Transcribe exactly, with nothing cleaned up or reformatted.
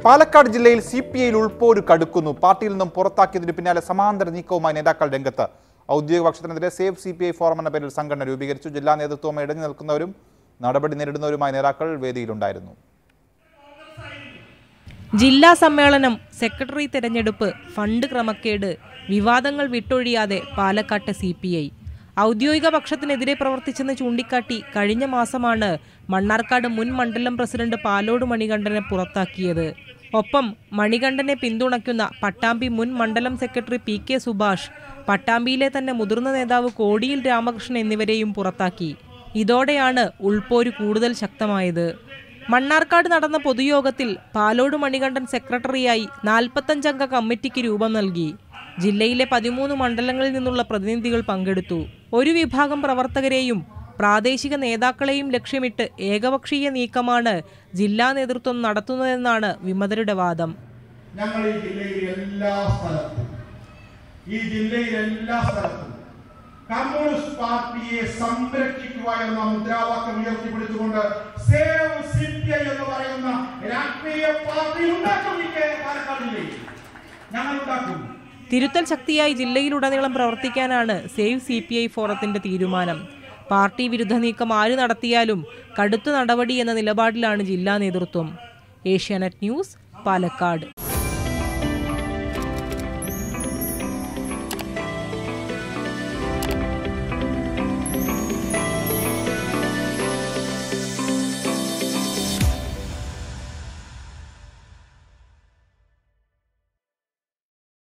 പാലക്കാട് ജില്ലയിൽ C P ഐയിൽ ഉൾപ്പോര് കടുക്കുന്നു. പാർട്ടിയിൽ നിന്നും പുറത്താക്കിയതിന് പിന്നാലെ സമാന്തര നീക്കവുമായി നേതാക്കൾ രംഗത്ത്. ഔദ്യോഗിക പക്ഷത്തിനെതിരെ save C P I forum എന്ന പേരിൽ സംഘടന രൂപീകരിച്ചു. ജില്ലാ നേതൃത്വവുമായി ഇടഞ്ഞു നിൽക്കുന്നവരും നടപടി നേരിടുന്നവരുമായ നേതാക്കൾ വേദിയിലുണ്ടായിരുന്നു. ജില്ലാ സമ്മേളനം, സെക്രട്ടറി തെരഞ്ഞെടുപ്പ്, ഫണ്ട് ക്രമക്കേട്, വിവാദങ്ങൾ വിട്ടൊഴിയാതെ പാലക്കാട്ടെ സി പി ഐ. ഔദ്യോഗിക പക്ഷത്തിനെതിരെ പ്രവർത്തിച്ചെന്ന് ചൂണ്ടിക്കാട്ടി കഴിഞ്ഞ മാസമാണ് മണ്ണാർക്കാട് മുൻ മണ്ഡലം പ്രസിഡന്റ് പാലോട് മണികണ്ഠനെ പുറത്താക്കിയത്. ഒപ്പം മണികണ്ഠനെ പിന്തുണയ്ക്കുന്ന പട്ടാമ്പി മുൻ മണ്ഡലം സെക്രട്ടറി പി കെ സുഭാഷ്, പട്ടാമ്പിയിലെ തന്നെ മുതിർന്ന നേതാവ് കോടിയിൽ രാമകൃഷ്ണൻ എന്നിവരെയും പുറത്താക്കി. ഇതോടെയാണ് ഉൾപ്പോര് കൂടുതൽ ശക്തമായത്. മണ്ണാർക്കാട് നടന്ന പൊതുയോഗത്തിൽ പാലോട് മണികണ്ഠൻ സെക്രട്ടറിയായി നാൽപ്പത്തഞ്ചംഗ കമ്മിറ്റിക്ക് രൂപം നൽകി. ജില്ലയിലെ പതിമൂന്ന് മണ്ഡലങ്ങളിൽ നിന്നുള്ള പ്രതിനിധികൾ പങ്കെടുത്തു. ഒരു വിഭാഗം പ്രവർത്തകരെയും പ്രാദേശിക നേതാക്കളെയും ലക്ഷ്യമിട്ട് ഏകപക്ഷീയ നീക്കമാണ് ജില്ലാ നേതൃത്വം നടത്തുന്നതെന്നാണ് വിമതരുടെ വാദം. ഞങ്ങൾ ഈ ജില്ലയിൽ എല്ലാ സ്ഥലത്തും ഈ ജില്ലയിൽ എല്ലാ സ്ഥലത്തും കമ്മ്യൂണിസ്റ്റ് പാർട്ടിയെ സംരക്ഷിക്കുക എന്ന മുദ്രാവാക്യം ഉയർത്തിപ്പിടിച്ചുകൊണ്ട് സേവ് സി പി ഐ എന്ന് പറയുന്ന രാഷ്ട്രീയ പാർട്ടി ഉണ്ടാക്കും. പാലക്കാട് ജില്ലയിൽ ഞങ്ങൾ ഉണ്ടാക്കും. തിരുത്തൽ ശക്തിയായി ജില്ലയിലുടനീളം പ്രവർത്തിക്കാനാണ് സേവ് സി പി ഐ ഫോറത്തിന്റെ തീരുമാനം. പാർട്ടി വിരുദ്ധ നീക്കം ആര് നടത്തിയാലും കടുത്ത നടപടി എന്ന നിലപാടിലാണ് ജില്ലാ നേതൃത്വം. Asianet news, Palakkad.